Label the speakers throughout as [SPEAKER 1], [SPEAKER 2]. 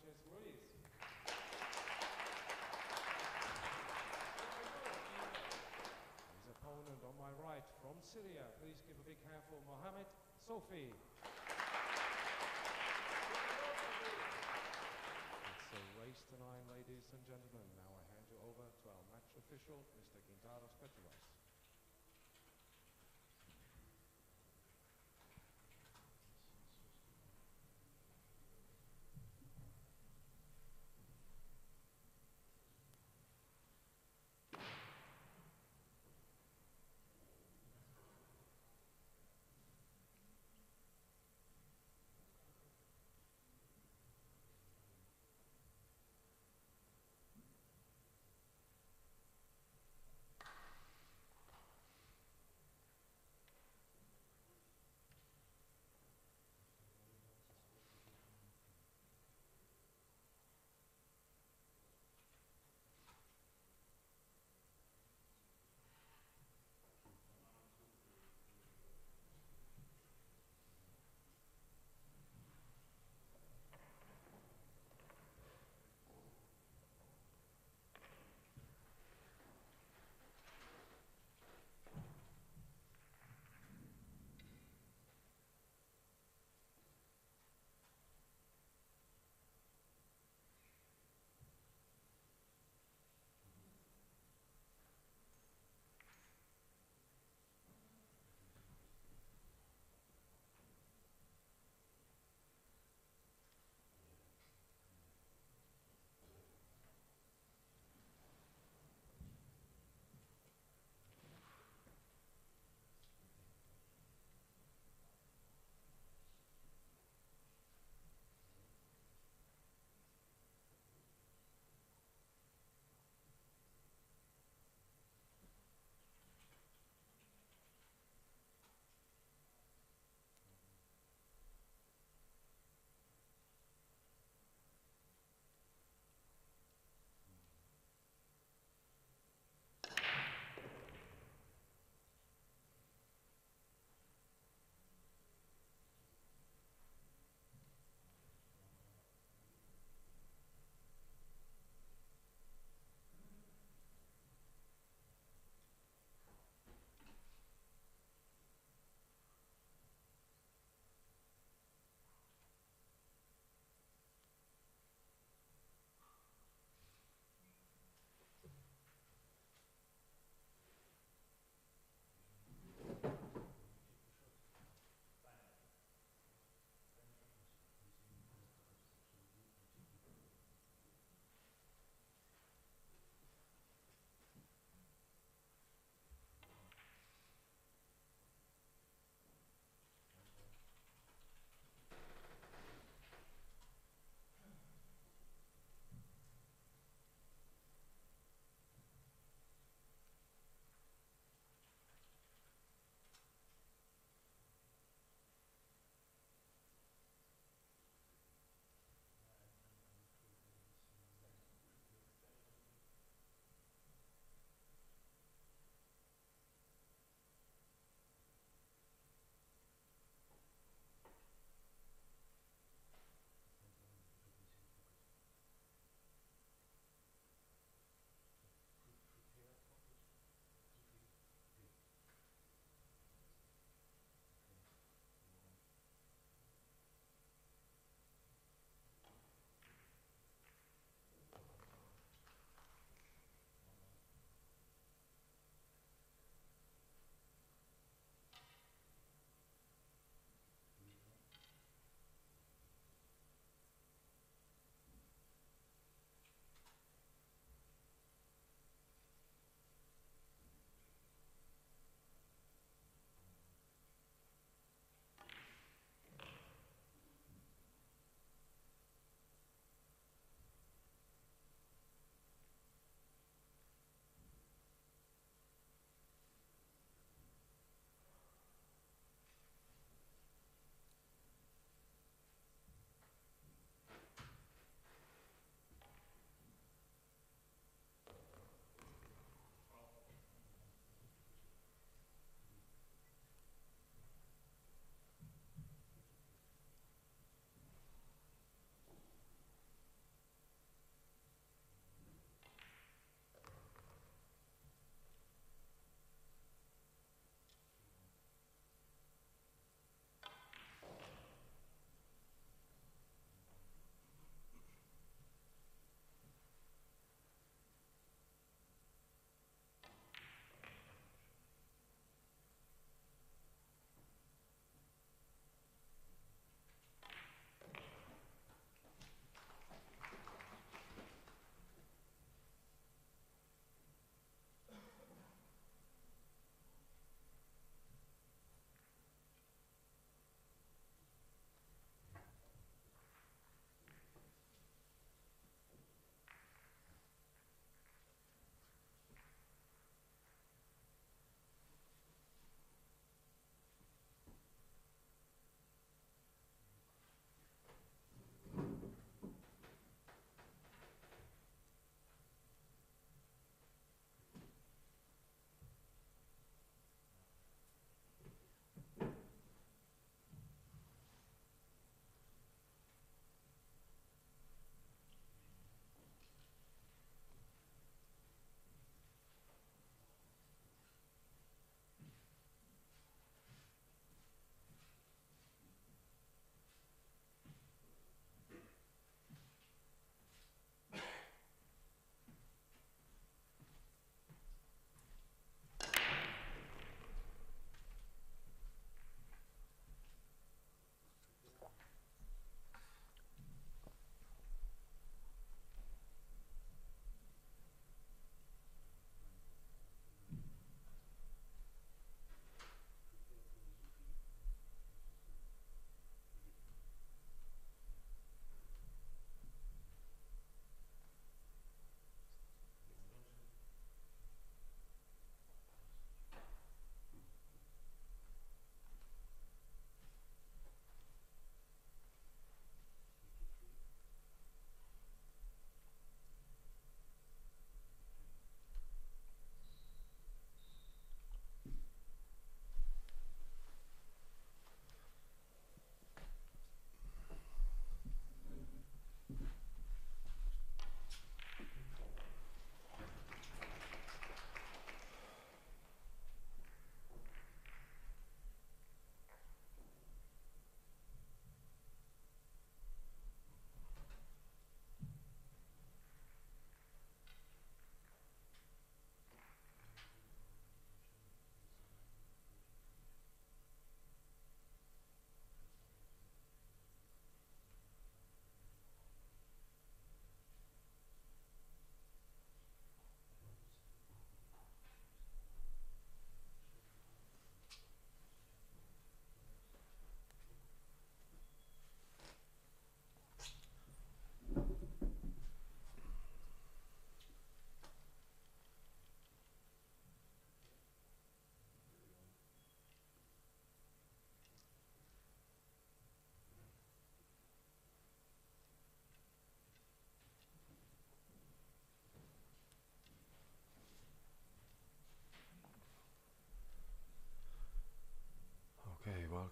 [SPEAKER 1] Sanchez Ruiz. His opponent on my right from Syria. Please give a big hand for Mohamed Sofi. It's a race to 9, ladies and gentlemen. Now I hand you over to our match official, Mr. Gintaros Petros.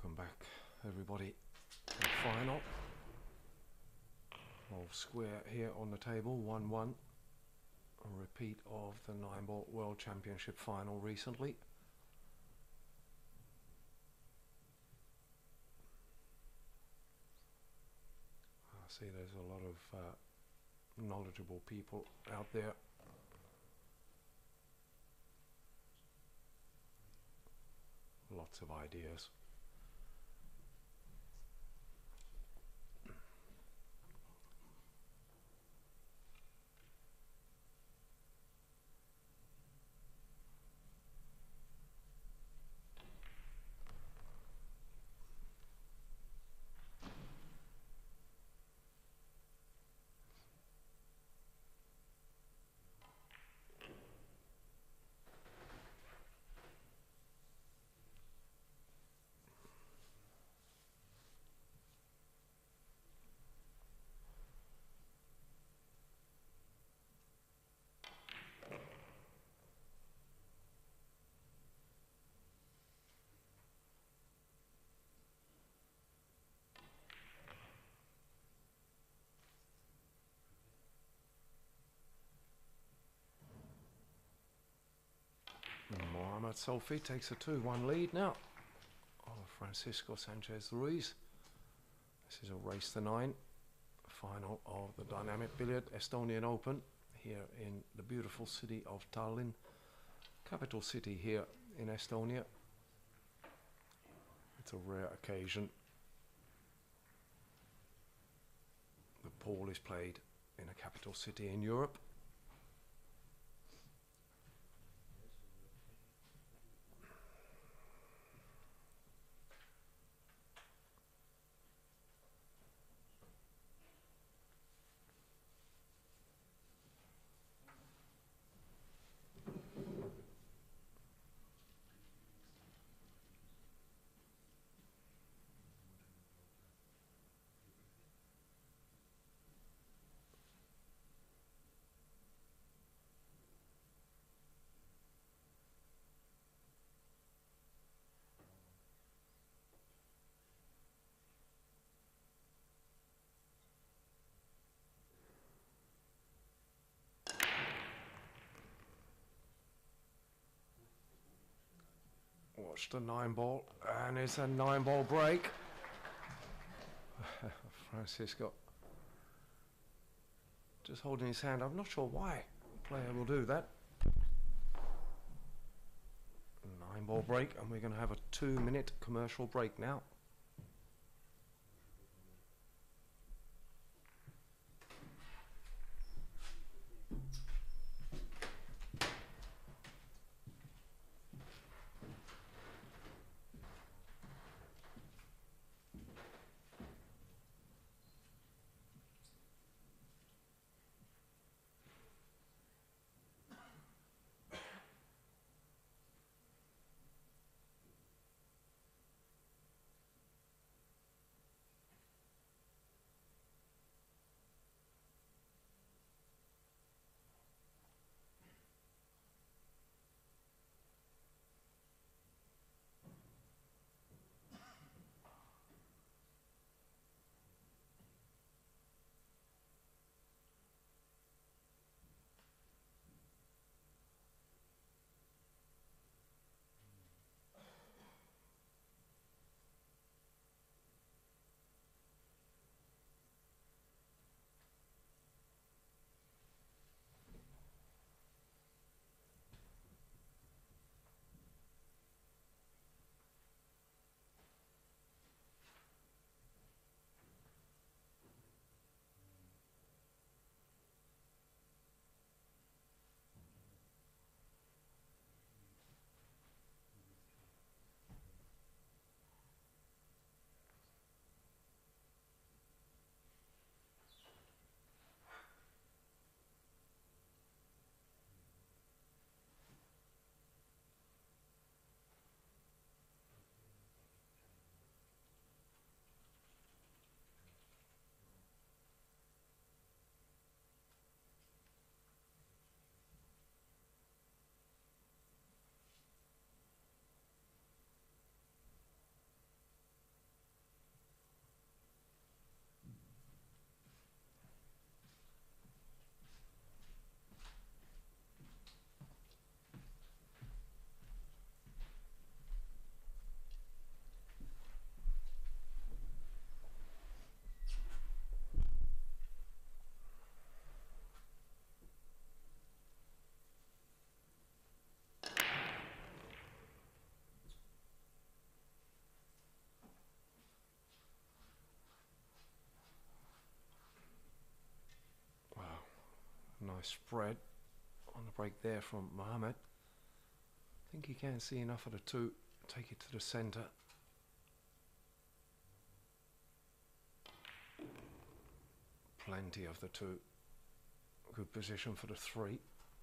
[SPEAKER 2] Welcome back, everybody. The final. All square here on the table, 1-1. A repeat of the 9-ball World Championship final recently. I see there's a lot of knowledgeable people out there. Lots of ideas. Mohamed Solfi takes a 2-1 lead now over Francisco Sanchez Ruiz. This is a race to 9 final of the Dynamic Billiard Estonian Open here in the beautiful city of Tallinn, capital city here in Estonia. It's a rare occasion. The pool is played in a capital city in Europe. Watch the 9-ball, and it's a 9-ball break. Francisco just holding his hand. I'm not sure why a player will do that. 9-ball break, and we're going to have a 2-minute commercial break now. nice spread on the break there from Mohammed. I think he can see enough of the two, take it to the centre. Plenty of the two. Good position for the three.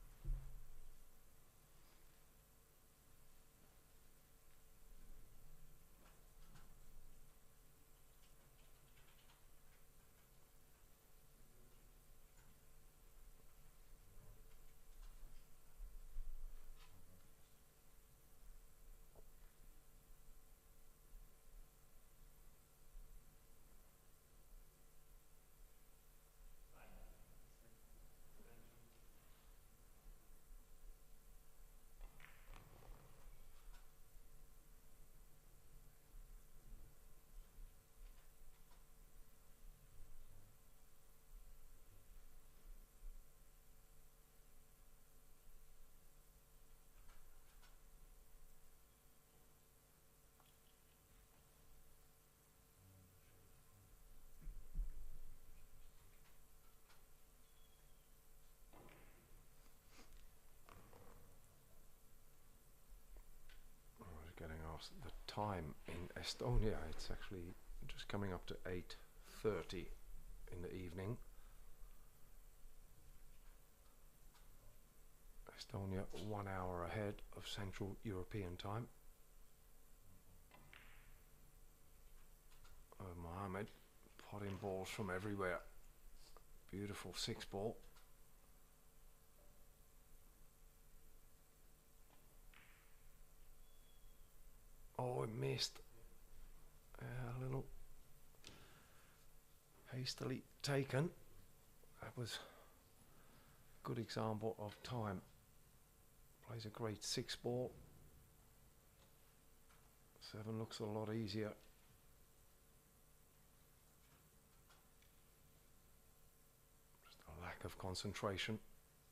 [SPEAKER 2] Getting asked the time in Estonia. It's actually just coming up to 8:30 in the evening. Estonia 1 hour ahead of Central European time. Mohammed potting balls from everywhere. Beautiful 6-ball. Oh, it missed. A little hastily taken. That was a good example of time. Plays a great 6-ball. 7 looks a lot easier. Just a lack of concentration.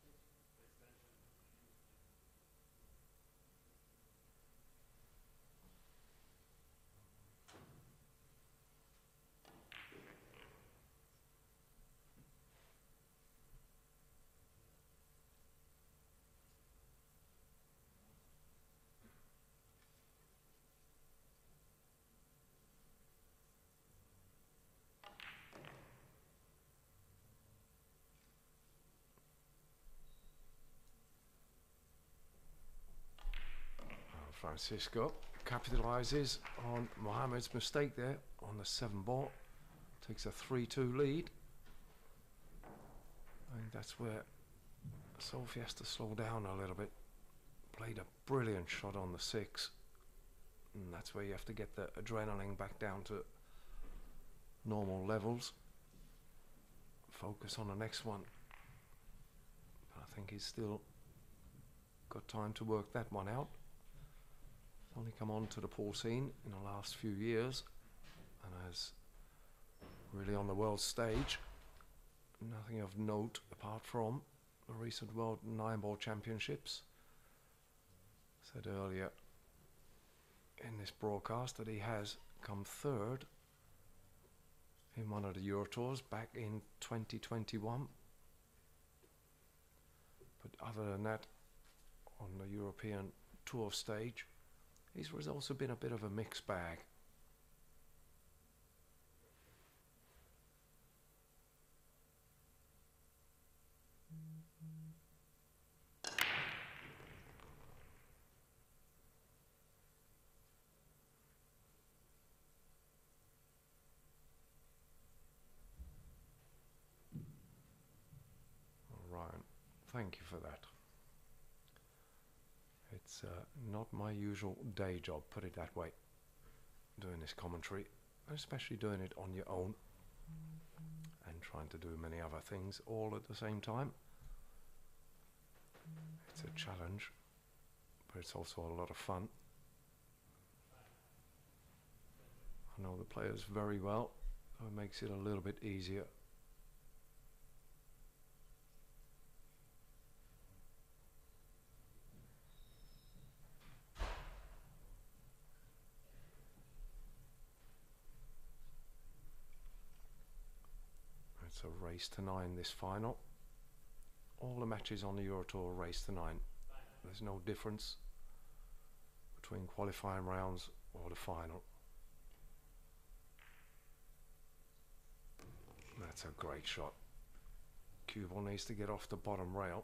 [SPEAKER 2] Francisco capitalizes on Mohammed's mistake there on the 7-ball. Takes a 3-2 lead. I think that's where Sophie has to slow down a little bit. Played a brilliant shot on the 6. And that's where you have to get the adrenaline back down to normal levels. Focus on the next one. But I think he's still got time to work that one out. Only come on to the pool scene in the last few years and has really on the world stage nothing of note apart from the recent World 9-ball Championships. Said earlier in this broadcast that he has come 3rd in one of the Euro Tours back in 2021. But other than that, on the European Tour stage, his results have been a bit of a mixed bag. Ryan, thank you for that. It's not my usual day job, put it that way, doing this commentary, especially doing it on your own and trying to do many other things all at the same time. It's a challenge, but it's also a lot of fun. I know the players very well, so it makes it a little bit easier. It's a race to 9 this final. all the matches on the Euro Tour race to 9. There's no difference between qualifying rounds or the final. That's a great shot. Cue ball needs to get off the bottom rail.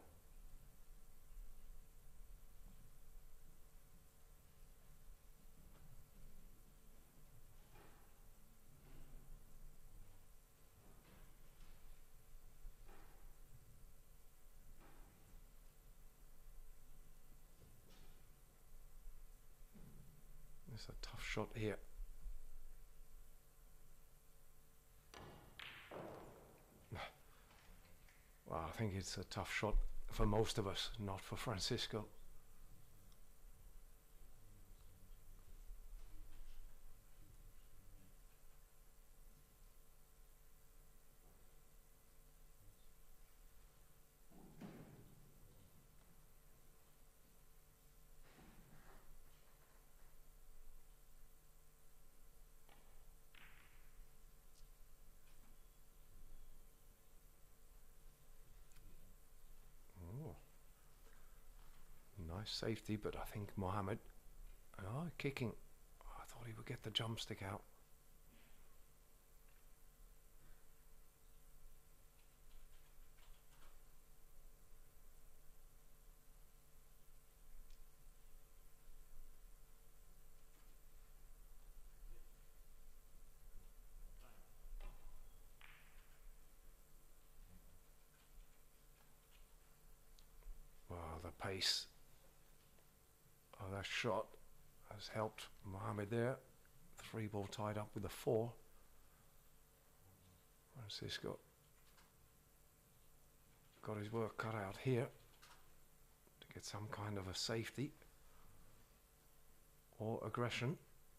[SPEAKER 2] It's a tough shot here. Well, I think it's a tough shot for most of us, not for Francisco. Nice safety, but I think Mohammed, kicking. I thought he would get the jump stick out. Wow, the pace of that shot has helped Mohammed there. 3 ball tied up with a 4. Francisco got his work cut out here to get some kind of a safety or aggression.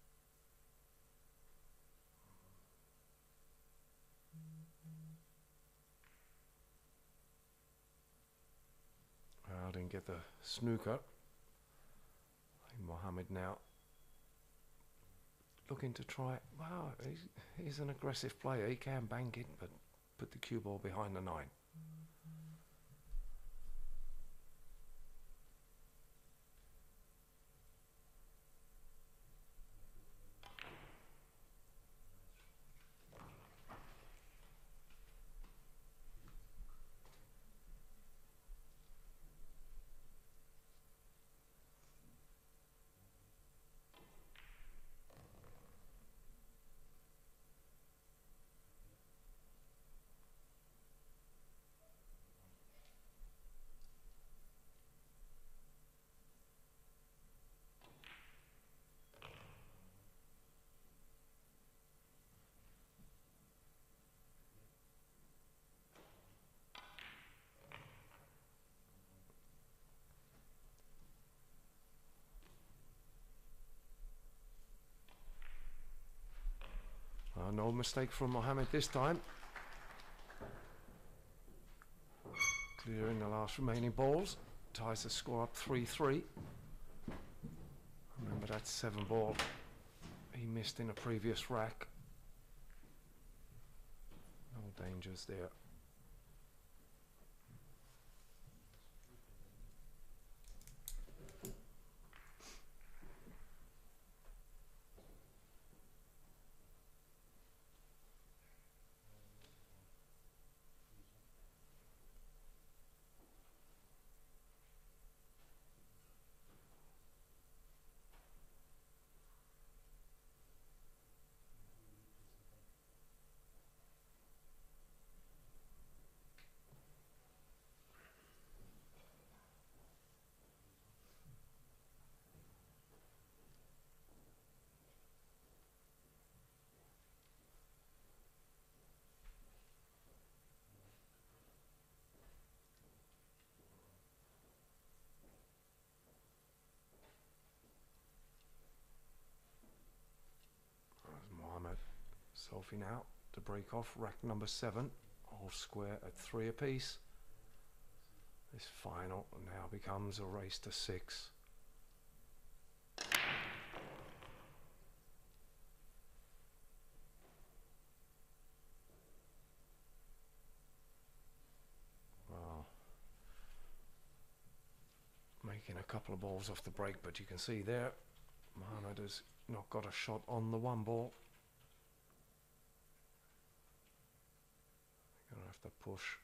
[SPEAKER 2] I didn't get the snooker. Mohammed now looking to try. Wow, he's an aggressive player. He can bank it, but put the cue ball behind the 9. No mistake from Mohammed this time. Clearing the last remaining balls. Ties the score up 3-3. Remember that 7 ball he missed in a previous rack. No dangers there. Sophie now to break off rack number 7, all square at 3 apiece. This final now becomes a race to 6. Wow, taking a couple of balls off the break, but you can see there Mohammed has not got a shot on the one ball. Gonna have to push.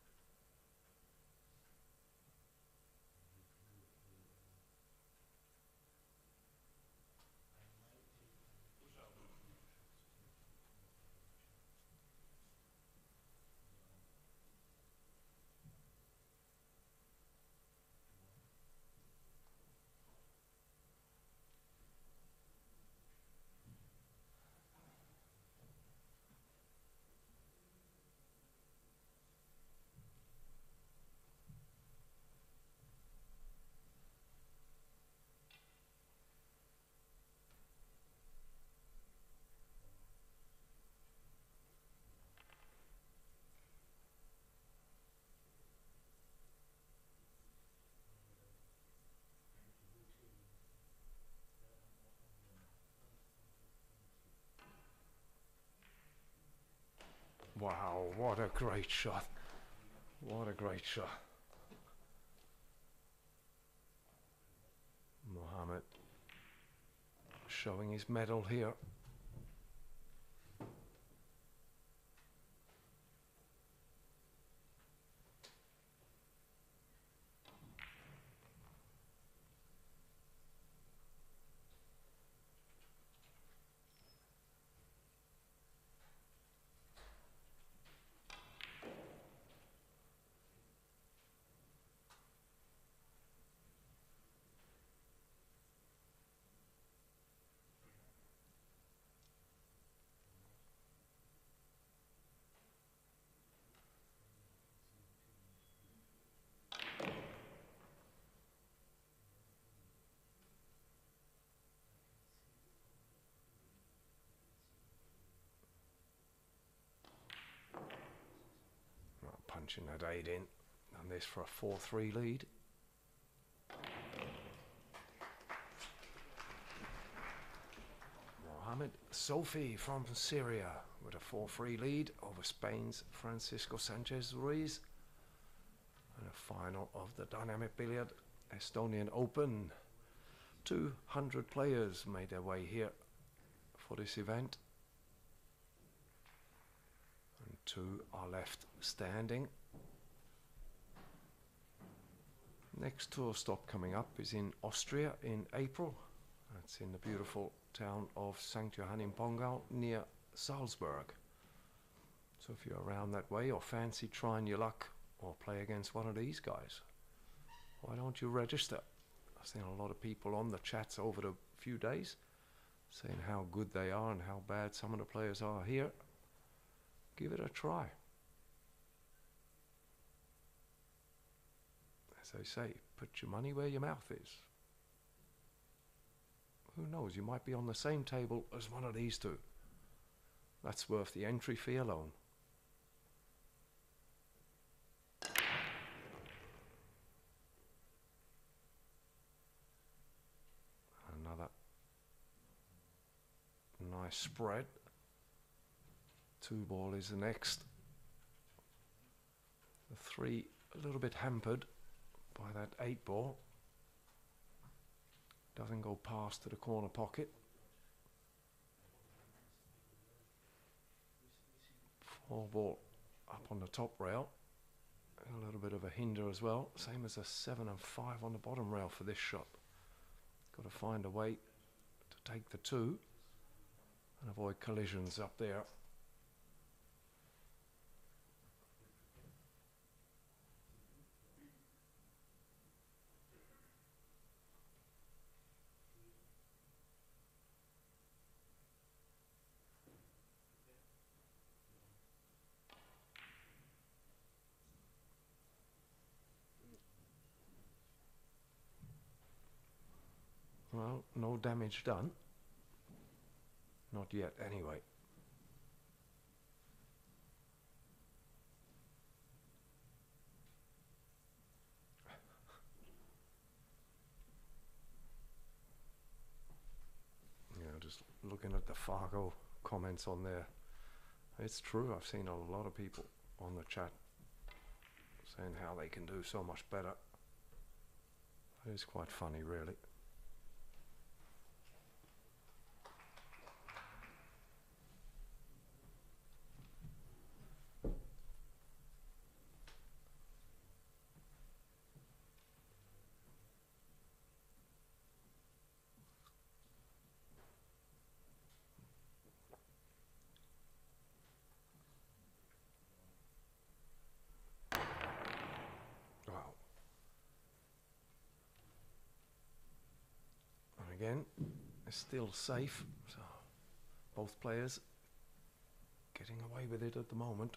[SPEAKER 2] Wow, what a great shot. What a great shot. Mohammed showing his medal here. Punching that 8 in, and this for a 4-3 lead. Mohammed Sofi from Syria with a 4-3 lead over Spain's Francisco Sanchez Ruiz. And a final of the Dynamic Billiard Estonian Open. 200 players made their way here for this event. And 2 are left standing. Next tour stop coming up is in Austria in April. That's in the beautiful town of St. Johann in Pongau near Salzburg. So if you're around that way or fancy trying your luck or play against one of these guys, why don't you register? I've seen a lot of people on the chats over the few days saying how good they are and how bad some of the players are here. Give it a try. As they say, put your money where your mouth is. Who knows, you might be on the same table as one of these two. That's worth the entry fee alone. Another nice spread. 2 ball is the next. The 3 a little bit hampered by that 8 ball. Doesn't go past to the corner pocket. 4 ball up on the top rail. A little bit of a hinder as well. Same as a 7 and 5 on the bottom rail for this shot. Got to find a way to take the 2 and avoid collisions up there. Well, no damage done. Not yet, anyway. Yeah, just looking at the Fargo comments on there. It's true, I've seen a lot of people on the chat saying how they can do so much better. It's quite funny, really. Wow. And again, it's still safe, so both players getting away with it at the moment.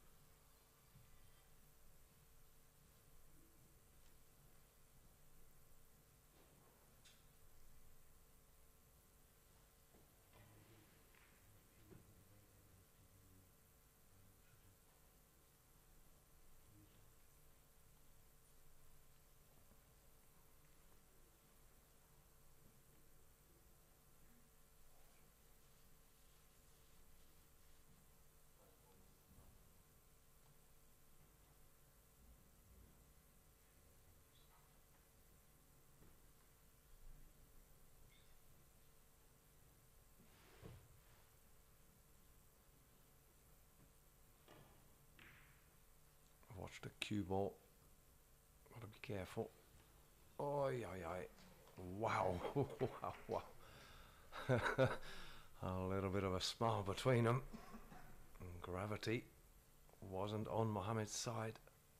[SPEAKER 2] Watch the cue ball. Gotta be careful. Oi, oi, oi. Wow. Wow, wow. A little bit of a smile between them. And gravity wasn't on Mohammed's side.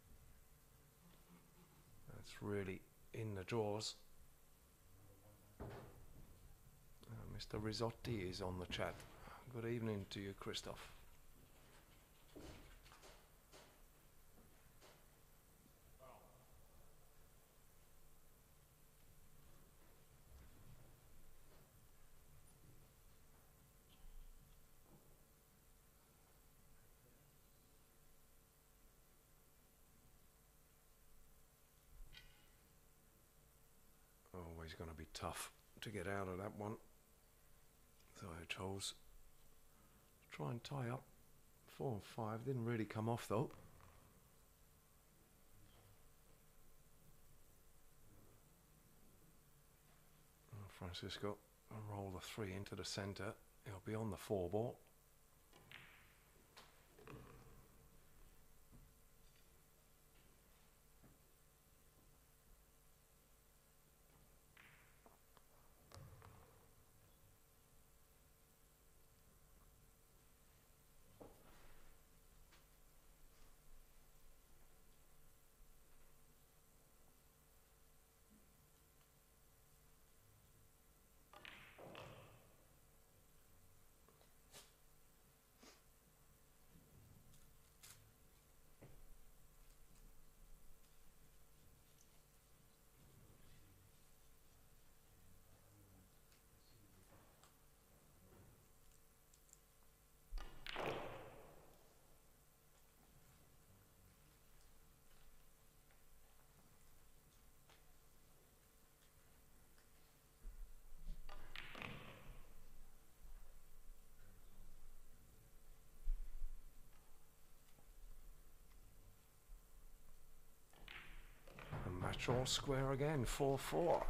[SPEAKER 2] That's really in the jaws. Mr. Risotti is on the chat. Good evening to you, Christoph. Always going to be tough to get out of that one. So I chose to try and tie up 4 and 5. Didn't really come off though. And Francisco will roll the 3 into the centre. He'll be on the 4 ball. Match all square again, 4-4.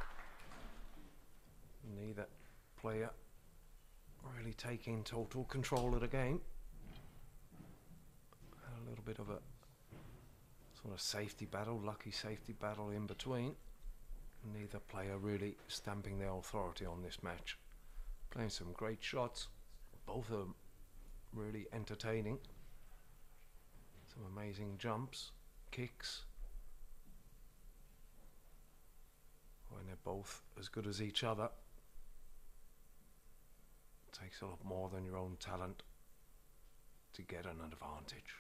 [SPEAKER 2] Neither player really taking total control of the game. A little bit of a sort of safety battle, lucky safety battle in between. Neither player really stamping their authority on this match. Playing some great shots, both of them really entertaining. Some amazing jumps, kicks. When they're both as good as each other, it takes a lot more than your own talent to get an advantage.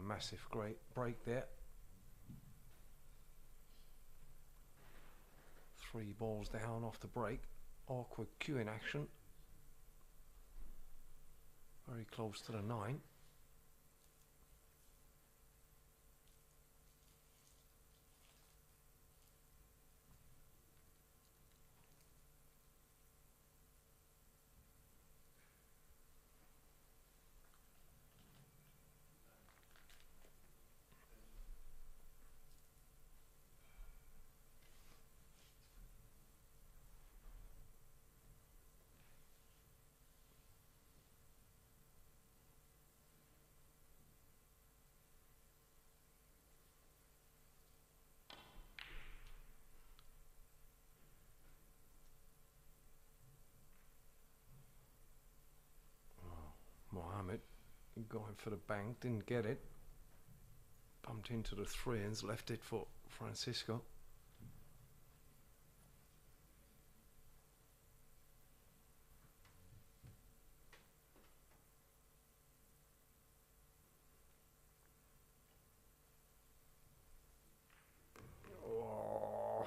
[SPEAKER 2] massive great break there. 3 balls down off the break. Awkward cueing action. Very close to the 9. Mohammed going for the bank, didn't get it. Bumped into the 3s, left it for Francisco. Oh,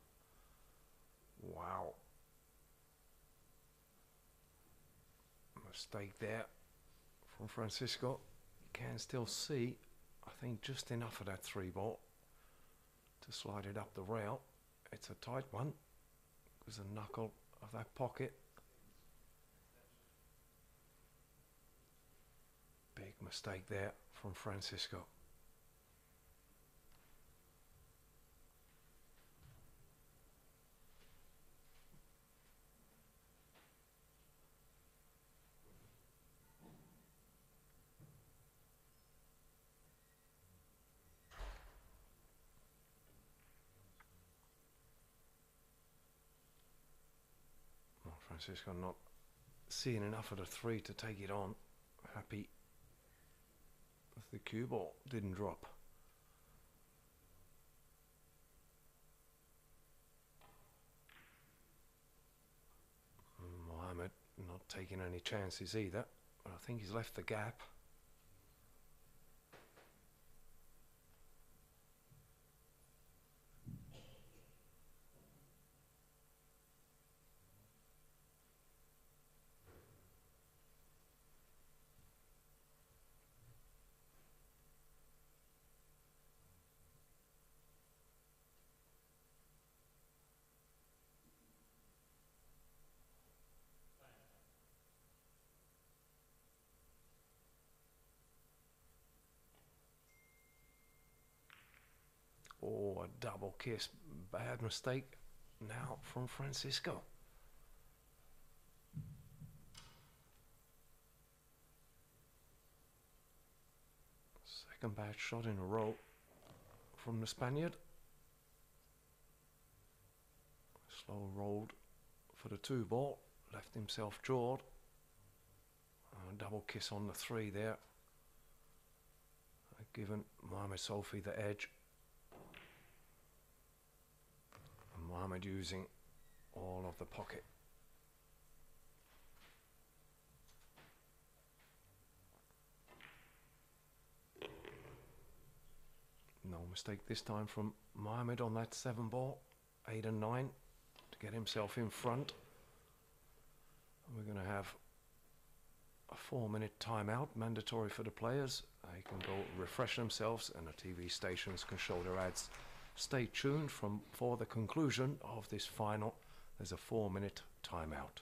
[SPEAKER 2] wow. Mistake there from Francisco. You can still see, I think, just enough of that 3 ball to slide it up the rail. It's a tight one because the knuckle of that pocket. Big mistake there from Francisco. Francisco not seeing enough of the 3 to take it on. Happy with the cue ball didn't drop. Mohammed not taking any chances either, but I think he's left the gap. Oh, a double kiss. Bad mistake now from Francisco. Second bad shot in a row from the Spaniard. Slow rolled for the 2 ball. Left himself jawed. Double kiss on the 3 there. Given Mohammed Sofi the edge. Mohammed using all of the pocket. No mistake this time from Mohammed on that 7 ball. 8 and 9 to get himself in front. And we're going to have a 4-minute timeout, mandatory for the players. They can go refresh themselves and the TV stations can show their ads. Stay tuned for the conclusion of this final. There's a 4-minute timeout.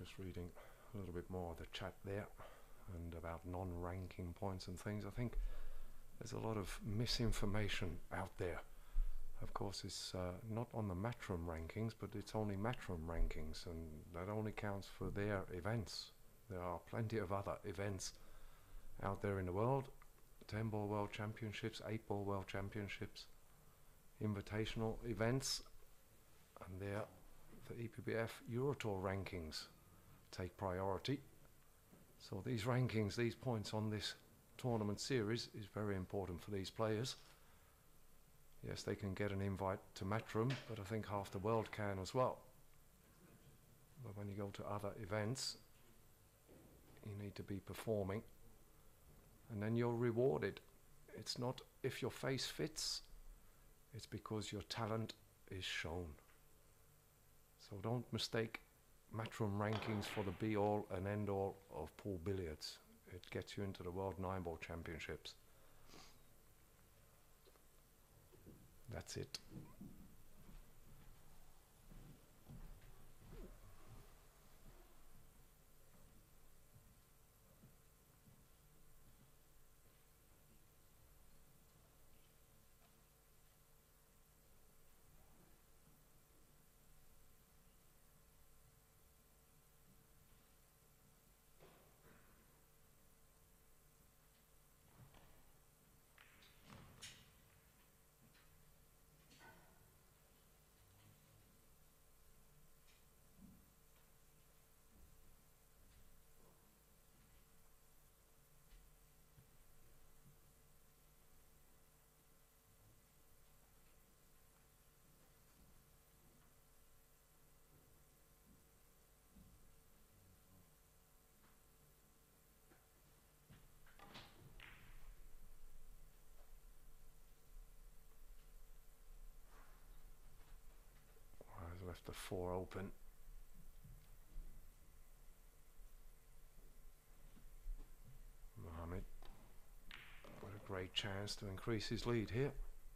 [SPEAKER 2] just reading a little bit more of the chat there and about non-ranking points and things. I think there's a lot of misinformation out there. Of course, it's not on the Matchroom rankings, but it's only Matchroom rankings, and that only counts for their events. There are plenty of other events out there in the world. 10-ball world championships, 8-ball world championships, invitational events, and there the EPBF Eurotour rankings take priority. So these rankings, these points on this tournament series is very important for these players. Yes, they can get an invite to Matchroom, but I think half the world can as well. But when you go to other events, you need to be performing, and then you're rewarded. It's not if your face fits, it's because your talent is shown. So don't mistake Matchroom rankings for the be-all and end-all of pool billiards. It gets you into the World 9-ball Championships. That's it. I've left the 4 open. Mohammed got a great chance to increase his lead here.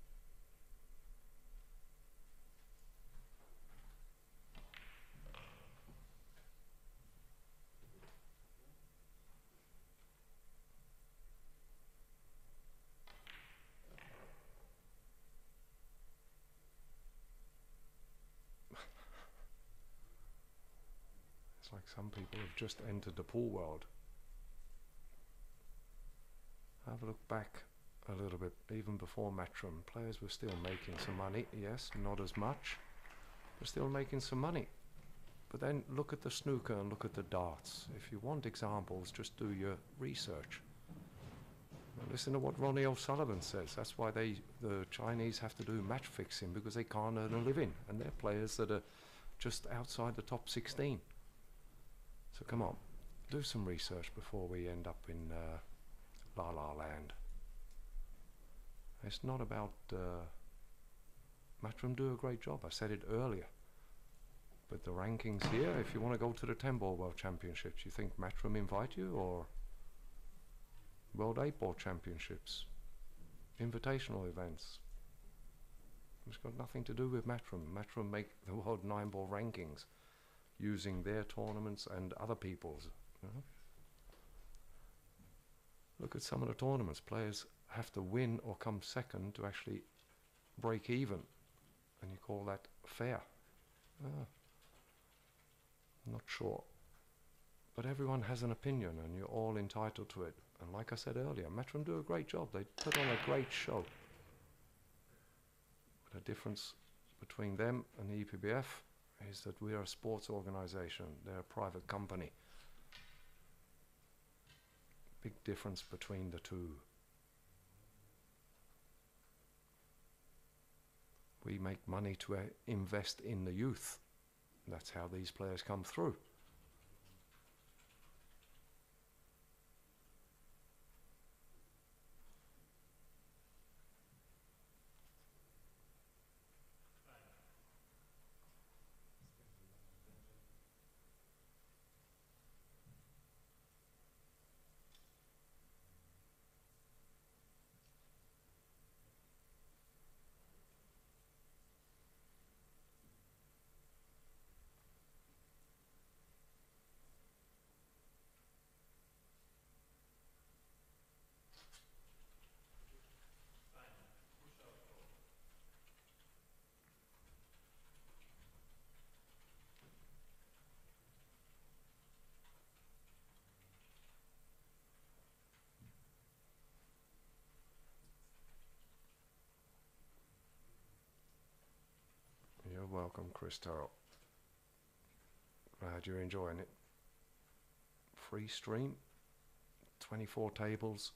[SPEAKER 2] It's like some people have just entered the pool world. Have a look back a little bit, even before Matchroom. Players were still making some money, yes, not as much, but still making some money. But then look at the snooker and look at the darts. If you want examples, just do your research. Listen to what Ronnie O'Sullivan says. That's why the Chinese have to do match fixing, because they can't earn a living, and they're players that are just outside the top 16. So come on, do some research before we end up in La La Land. It's not about Matchroom do a great job. I said it earlier. But the rankings here, if you want to go to the 10-ball world championships, you think Matchroom invite you, or World 8-ball championships, invitational events? It's got nothing to do with Matchroom. Matchroom make the World 9-ball rankings using their tournaments and other people's. You know? Look at some of the tournaments. Players have to win or come second to actually break even, and you call that fair? Not sure. But everyone has an opinion, and you're all entitled to it. And like I said earlier, Matchroom do a great job. They put on a great show. But the difference between them and the EPBF is that we are a sports organization. They're a private company. Big difference between the two. We make money to invest in the youth. That's how these players come through. Welcome, Chris Terrell. Glad you're enjoying it. Free stream, 24 tables.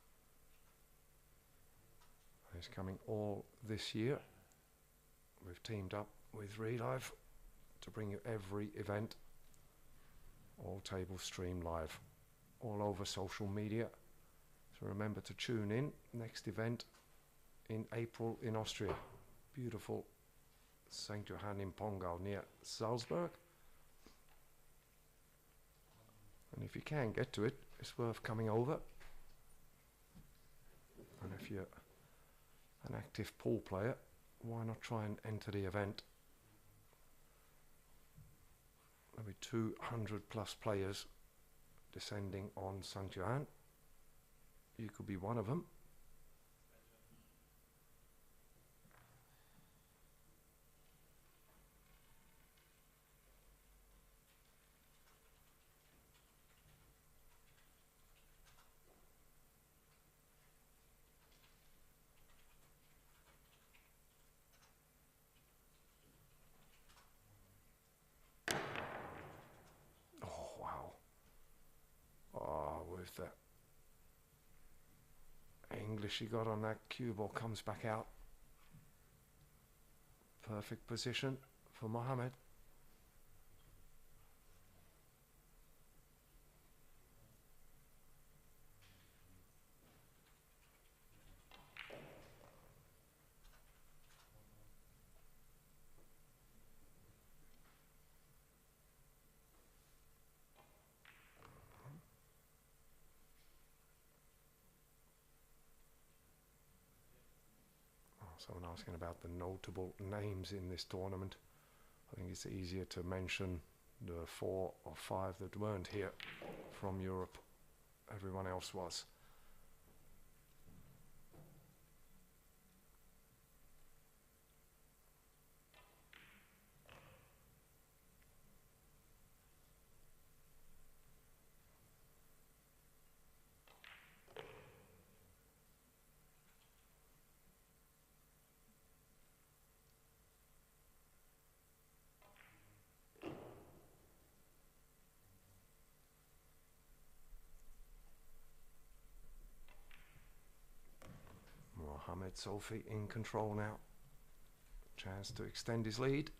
[SPEAKER 2] It's coming all this year. We've teamed up with Relive to bring you every event. All tables stream live all over social media. So remember to tune in. Next event in April in Austria. Beautiful St. Johann in Pongau near Salzburg. And if you can get to it, it's worth coming over. And if you're an active pool player, why not try and enter the event? There'll be 200 plus players descending on St. Johann. You could be one of them. With that English he got on that cue ball, comes back out. Perfect position for Mohammed. Someone asking about the notable names in this tournament. I think it's easier to mention the 4 or 5 that weren't here from Europe. Everyone else was. Mohamed Sofi in control now. Chance to extend his lead.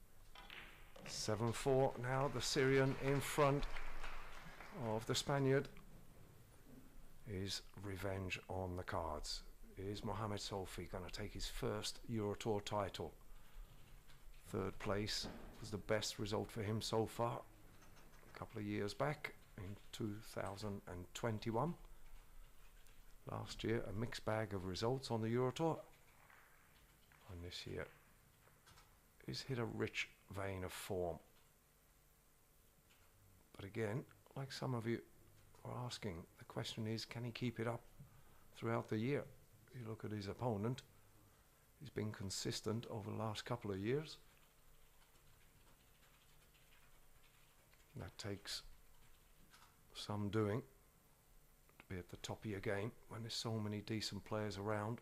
[SPEAKER 2] 7-4 now, the Syrian in front of the Spaniard. Is revenge on the cards? Is Mohamed Sofi going to take his first Eurotour title? 3rd place was the best result for him so far. A couple of years back in 2021. Last year, a mixed bag of results on the Eurotour. And this year, he's hit a rich vein of form. But again, like some of you are asking, the question is, can he keep it up throughout the year? You look at his opponent, he's been consistent over the last couple of years. That takes some doing. Be at the top of your game when there's so many decent players around.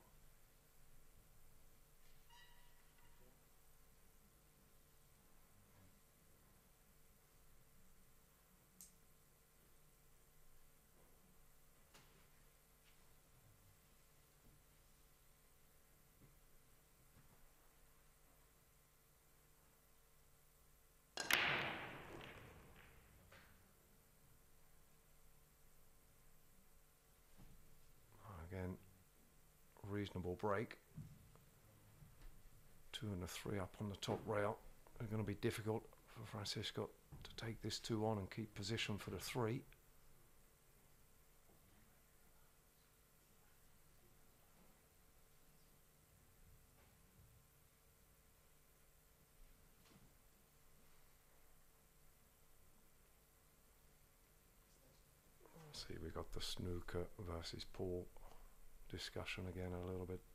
[SPEAKER 2] Again, reasonable break. 2 and a 3 up on the top rail. It's going to be difficult for Francisco to take this 2 on and keep position for the 3. See, we got the snooker versus pool discussion again a little bit.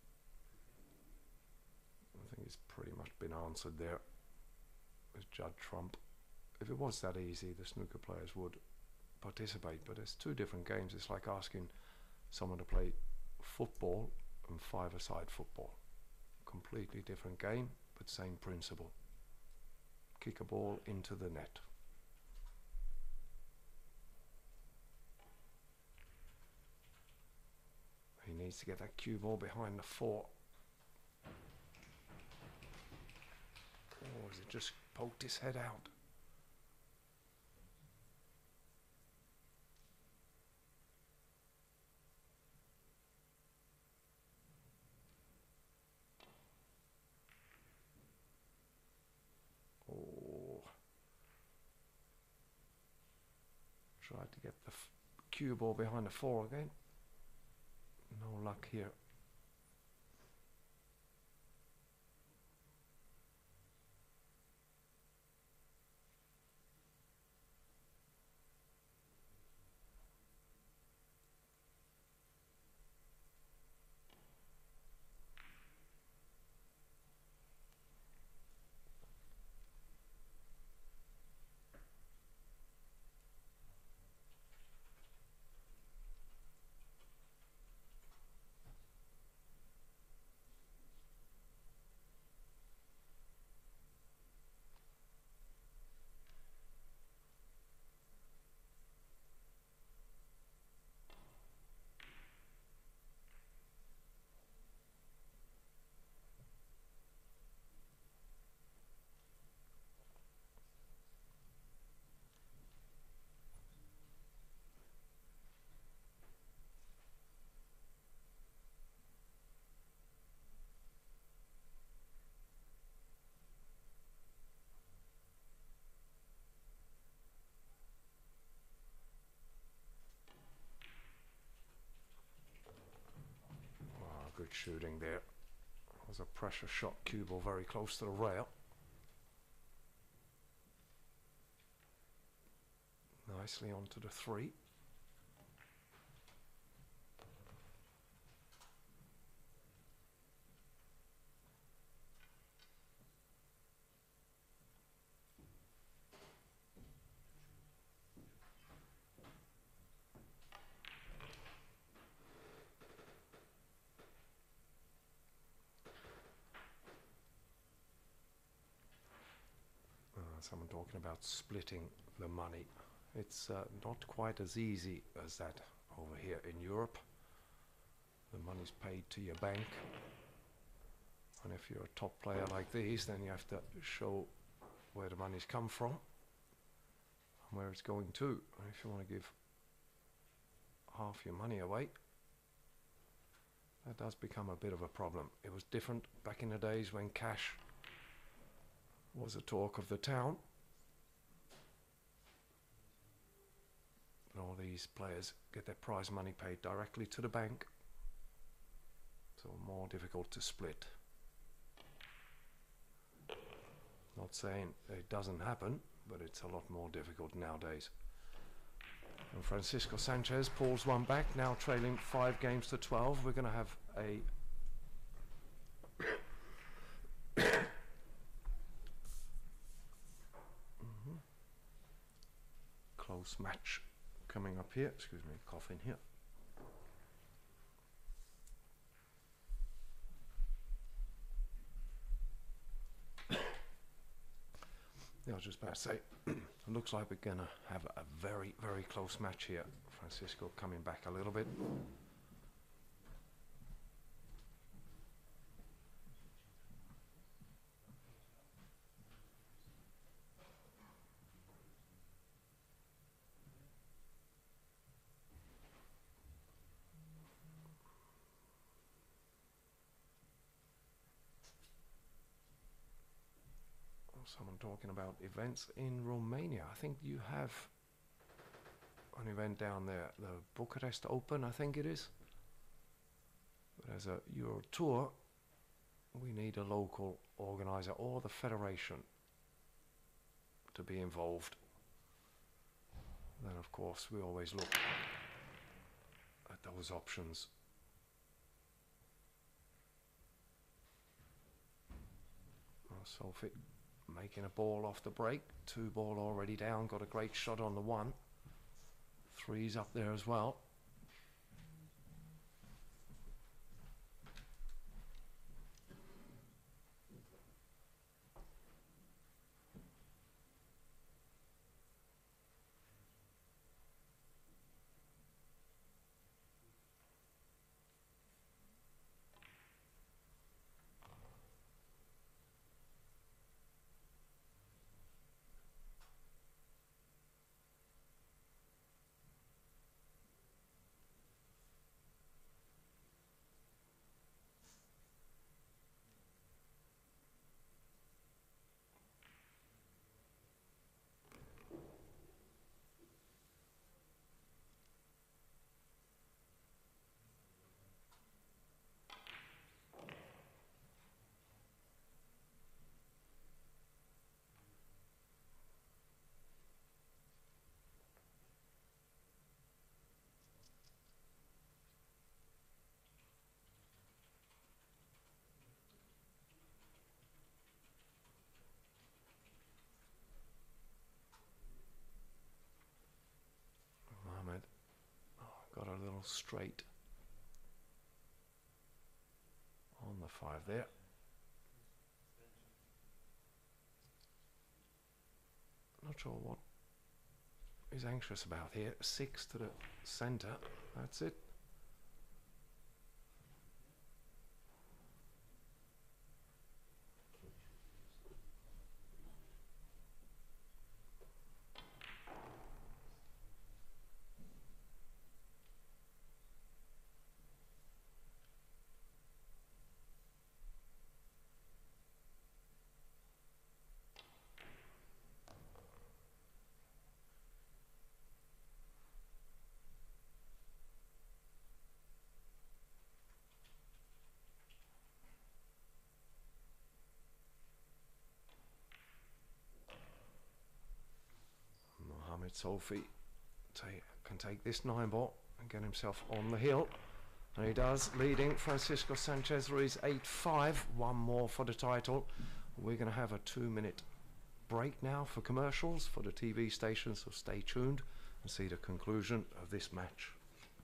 [SPEAKER 2] I think it's pretty much been answered there with Judd Trump. If it was that easy, the snooker players would participate, but it's 2 different games. It's like asking someone to play football and 5-a-side football. Completely different game, but same principle. kick a ball into the net. He needs to get that cue ball behind the 4. Or has it just poked his head out? Oh. Tried to get the cue ball behind the 4 again. No luck here. Good shooting there. It was a pressure shot, cue ball very close to the rail. Nicely onto the 3. Someone talking about splitting the money. It's not quite as easy as that over here in Europe. The money's paid to your bank, and if you're a top player like these, then you have to show where the money's come from and where it's going to. And if you want to give half your money away, that does become a bit of a problem. It was different back in the days when cash was the talk of the town. And all these players get their prize money paid directly to the bank, so more difficult to split. Not saying it doesn't happen, but it's a lot more difficult nowadays. And Francisco Sanchez pulls one back, now trailing 5 games to 12. We're going to have a close match coming up here. Excuse me, coughing here. Yeah, I was just about to say, it looks like we're going to have a very, very close match here. Francisco coming back a little bit. Someone talking about events in Romania. I think you have an event down there, the Bucharest Open, I think it is. But as a Euro Tour, we need a local organizer or the federation to be involved. Then of course we always look at those options. Sophie making a ball off the break. 2 ball already down, got a great shot on the 1. 3's up there as well. a little straight on the 5 there. Not sure what he's anxious about here. 6 to the centre. That's it. Mohamed Solfi can take this 9 ball and get himself on the hill. And he does, leading Francisco Sanchez Ruiz 8-5. One more for the title. We're going to have a 2-minute break now for commercials for the TV station, so stay tuned and see the conclusion of this match.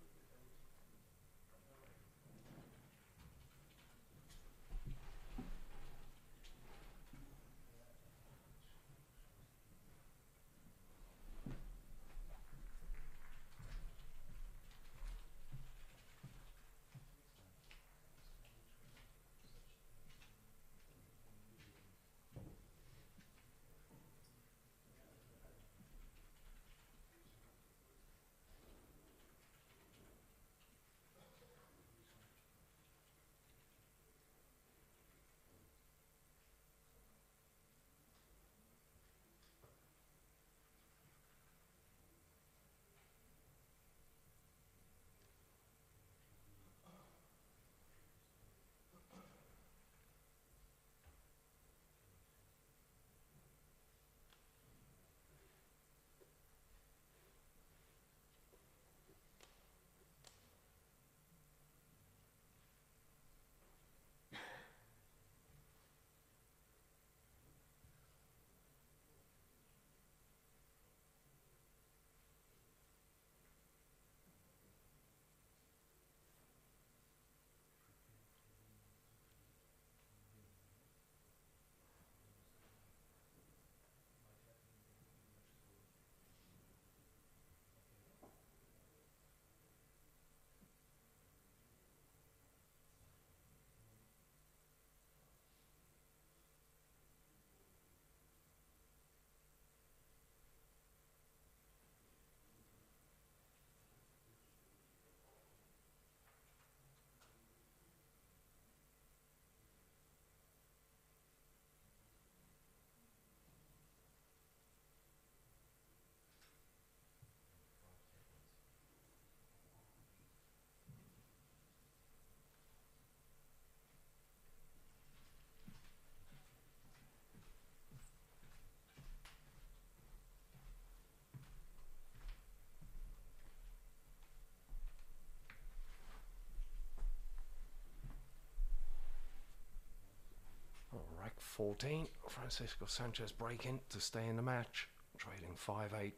[SPEAKER 2] Rack 14, Francisco Sanchez breaking to stay in the match, trading 5-8.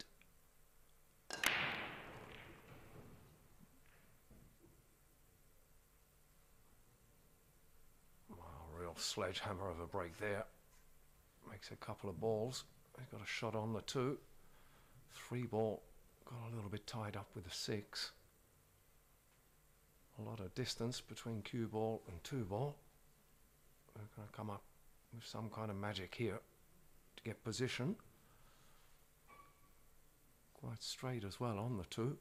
[SPEAKER 2] Wow, real sledgehammer of a break there. Makes a couple of balls. He's got a shot on the 2. 3 ball, got a little bit tied up with the 6. A lot of distance between cue ball and 2 ball. We're going to come up with some kind of magic here to get position. Quite straight as well on the 2.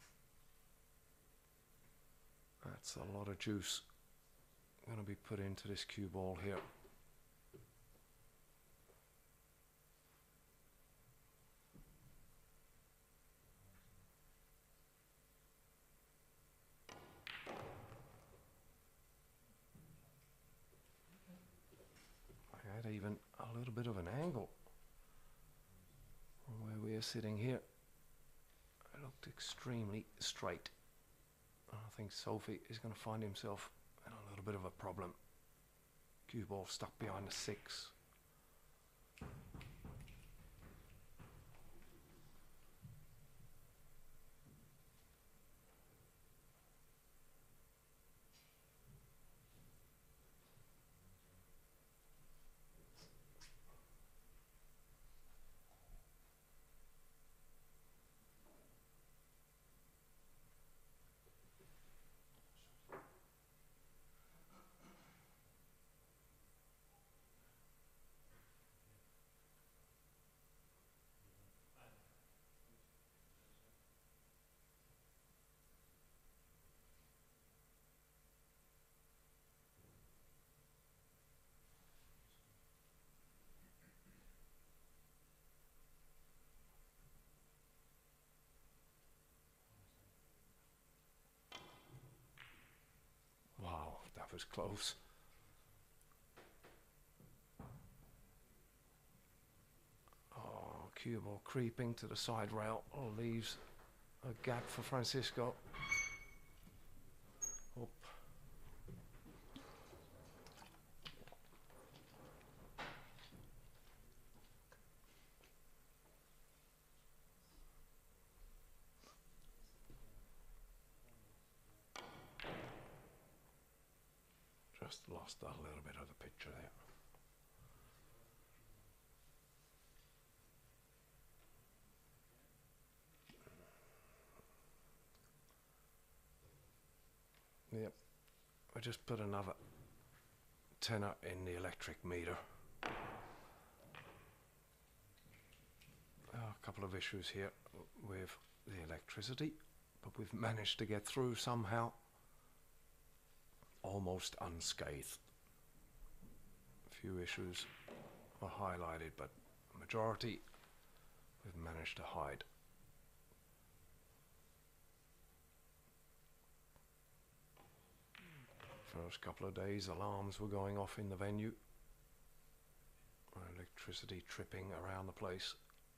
[SPEAKER 2] That's a lot of juice going to be put into this cue ball here. Even a little bit of an angle from where we are sitting here. It looked extremely straight. I think Solfi is going to find himself in a little bit of a problem. Cue ball stuck behind the 6. as close. Oh, cue ball creeping to the side rail leaves a gap for Francisco. Up. Just lost a little bit of the picture there. Yep, I just put another tenner in the electric meter. A couple of issues here with the electricity, but we've managed to get through somehow, almost unscathed. A few issues are highlighted, but the majority we've managed to hide. First couple of days, alarms were going off in the venue. Electricity tripping around the place.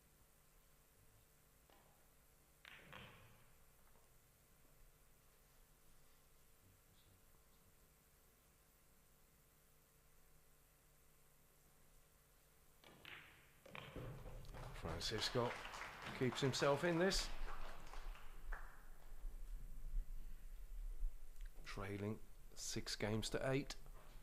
[SPEAKER 2] Francisco keeps himself in this. Trailing 6 games to 8.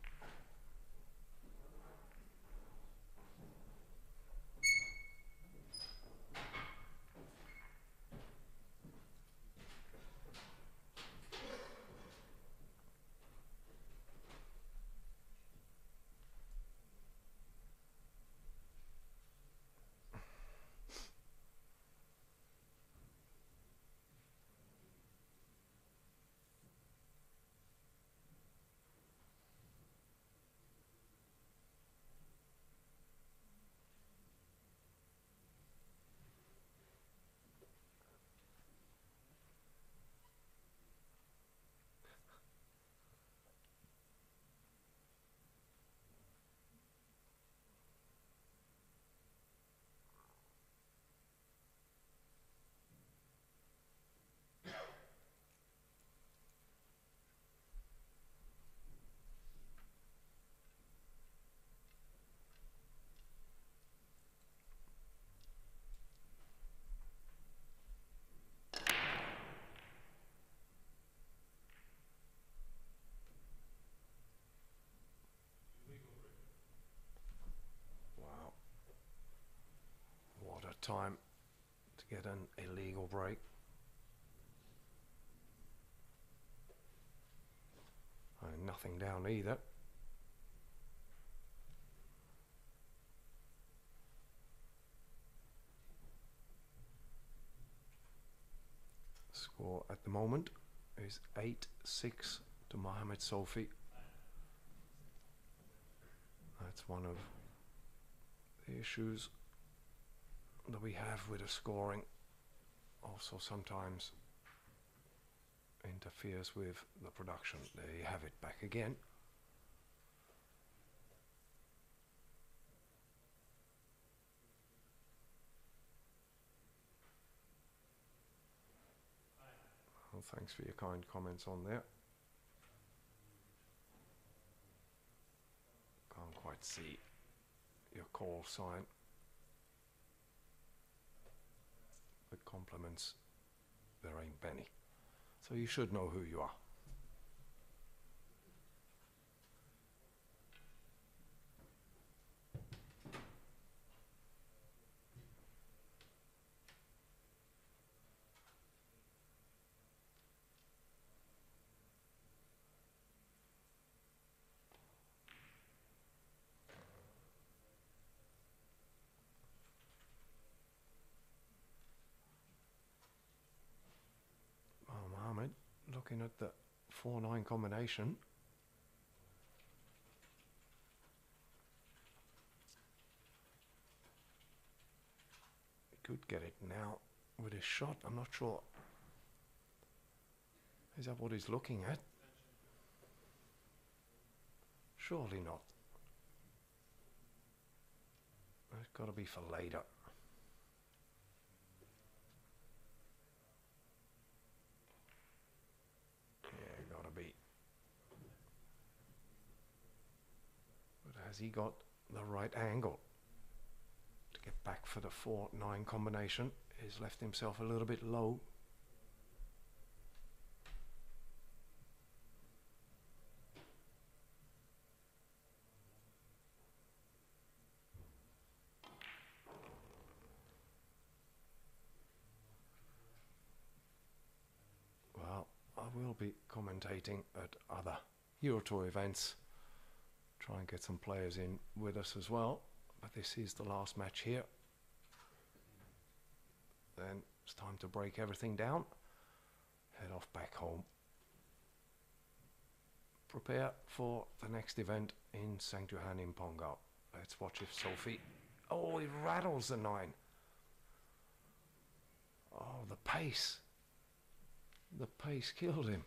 [SPEAKER 2] Time to get an illegal break. And nothing down either. Score at the moment is 8-6 to Mohamed Sofi. That's one of the issues that we have with the scoring. Also sometimes interferes with the production. There you have it, back again. Well, thanks for your kind comments on there. Can't quite see your call sign. But compliments, there ain't many. So you should know who you are. Looking at the 4-9 combination, he could get it now with his shot. I'm not sure. Is that what he's looking at? Surely not. It's got to be for later. Yeah, got to be. But has he got the right angle to get back for the 4-9 combination? He's left himself a little bit low. Well, I will be commentating at other Euro Tour events. Try and get some players in with us as well. But this is the last match here. Then it's time to break everything down. Head off back home. Prepare for the next event in St. Johann in Pongau. Let's watch if Sophie... Oh, he rattles the 9. Oh, the pace. The pace killed him.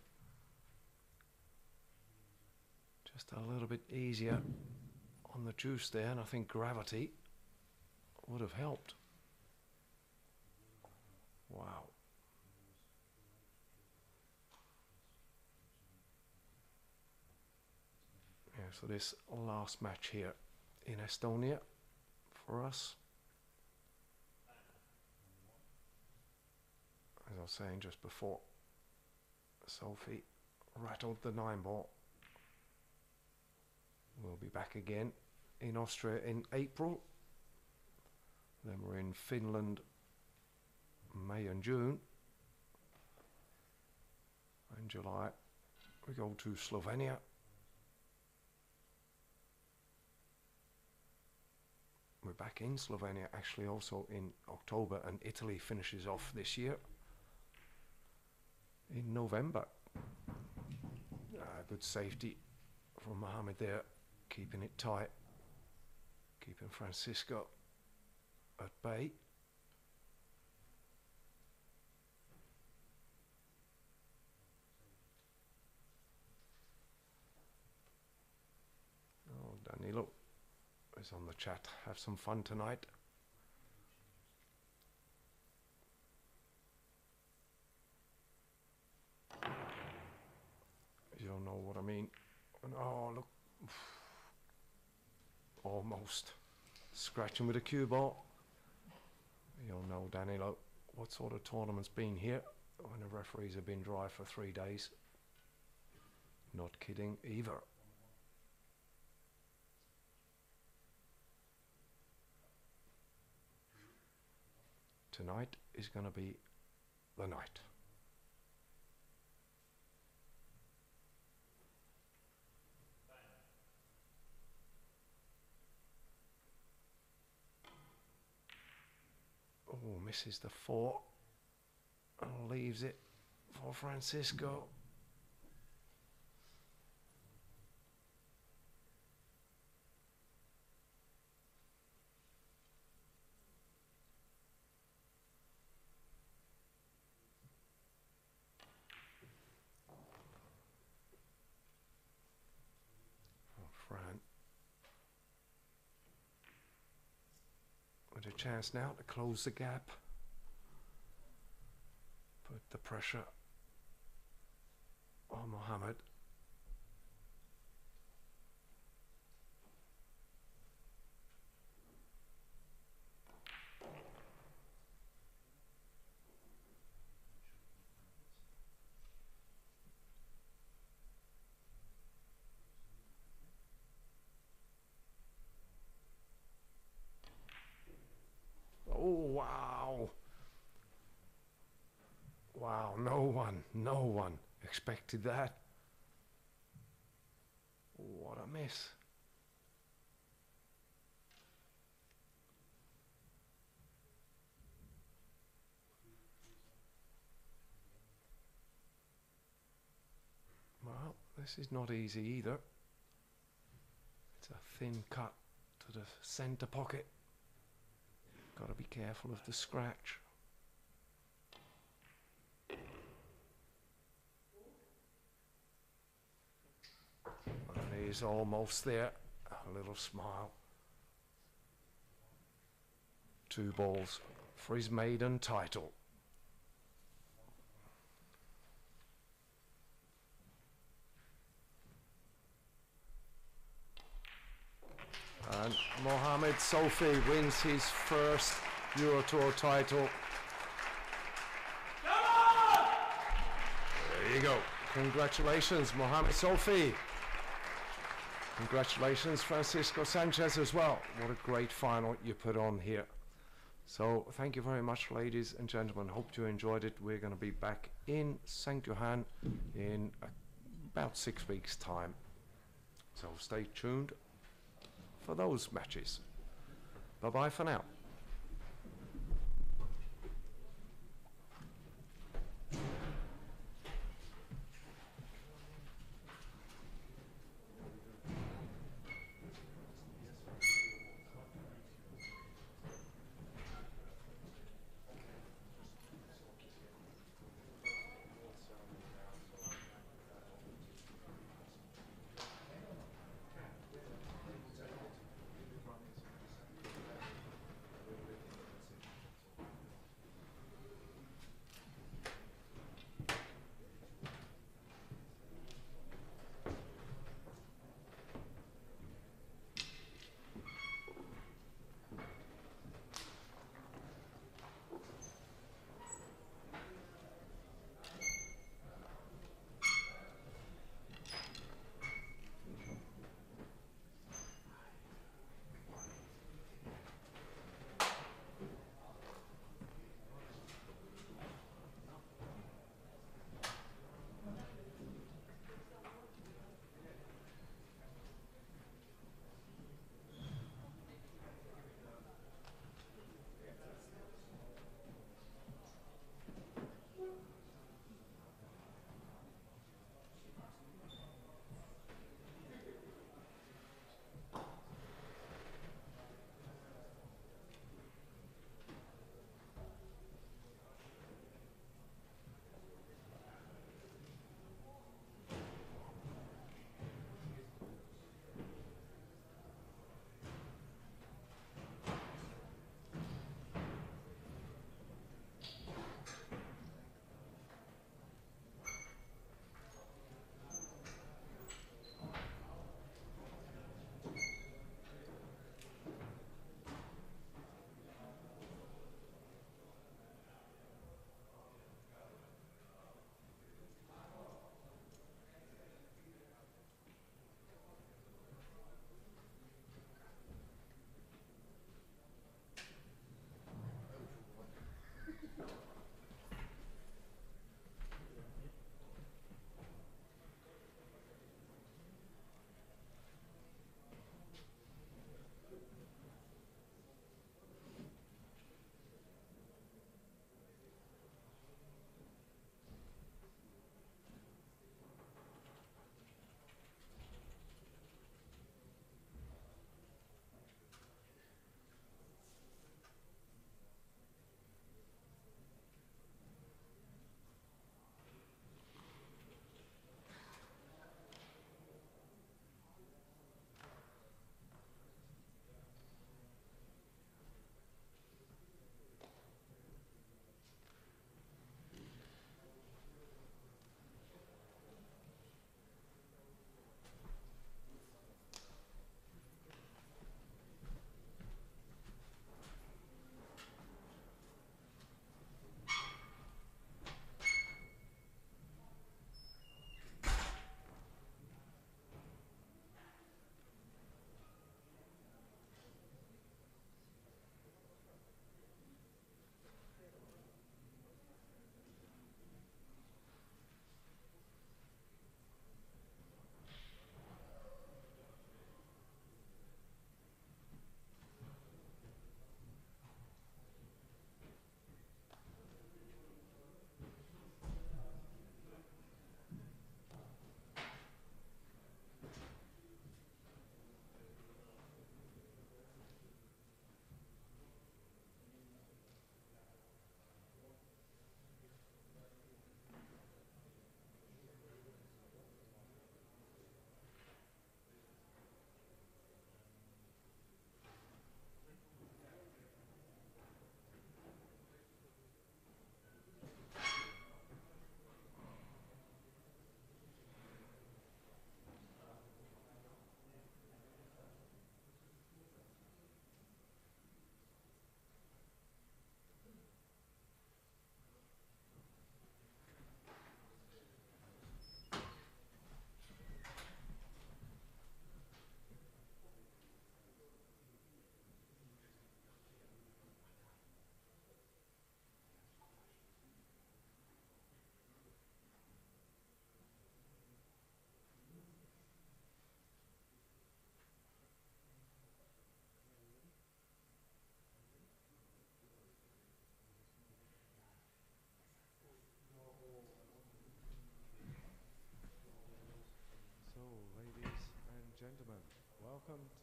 [SPEAKER 2] Just a little bit easier on the juice there, and I think gravity would have helped. Wow. Yeah, so this last match here in Estonia for us. As I was saying just before, Sophie rattled the 9 ball. We'll be back again in Austria in April. Then we're in Finland May and June. In July we go to Slovenia. We're back in Slovenia actually also in October, and Italy finishes off this year in November. Good safety from Mohammed there, keeping it tight, keeping Francisco at bay. Oh, Danilo is on the chat. Have some fun tonight. You don't know what I mean. Oh, look. Almost scratching with a cue ball. You'll know, Danilo, what sort of tournament's been here when the referees have been dry for 3 days. Not kidding either. Tonight is going to be the night. Oh, misses the 4 and leaves it for Francisco. Fran with a chance now to close the gap, put the pressure on Mohammed. Oh, wow. Wow, no one expected that. What a miss. Well, this is not easy either. It's a thin cut to the centre pocket. Got to be careful of the scratch. And is almost there. A little smile. 2 balls for his maiden title. And Mohamed Sofi wins his first Euro Tour title. There you go. Congratulations, Mohamed Sofi. Congratulations, Francisco Sanchez, as well. What a great final you put on here. So thank you very much, ladies and gentlemen. Hope you enjoyed it. We're going to be back in St. Johann in about 6 weeks' time. So stay tuned for those matches. Bye-bye for now.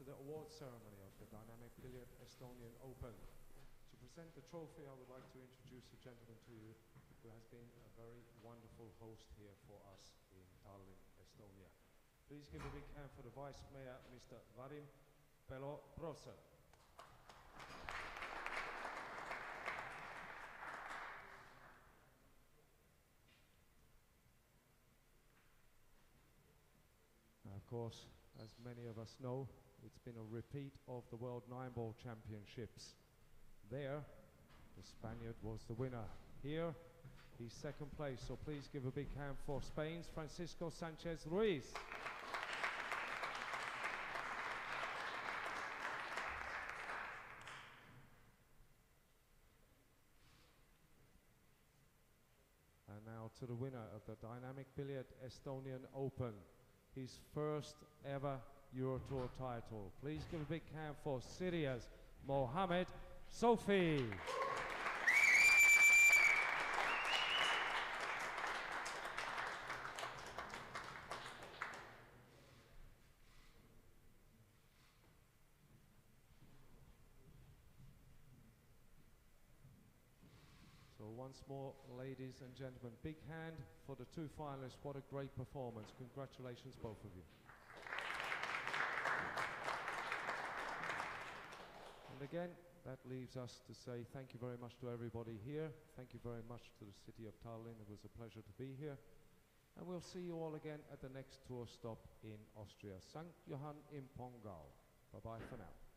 [SPEAKER 1] to the award ceremony of the Dynamic Billiard Estonian Open. To present the trophy, I would like to introduce a gentleman to you who has been a very wonderful host here for us in Tallinn, Estonia. Please give a big hand for the Vice Mayor, Mr. Vadim Belobrovtsev. Of course, as many of us know, it's been a repeat of the World Nine Ball Championships. There, the Spaniard was the winner. Here, he's second place, so please give a big hand for Spain's Francisco Sanchez Ruiz. And now to the winner of the Dynamic Billiard Estonian Open, his first ever Euro Tour title. Please give a big hand for Syria's Mohamed Sofi. So once more, ladies and gentlemen, big hand for the two finalists. What a great performance. Congratulations, both of you. And again, that leaves us to say thank you very much to everybody here. Thank you very much to the city of Tallinn. It was a pleasure to be here. And we'll see you all again at the next tour stop in Austria, St. Johann im Pongau. Bye-bye for now.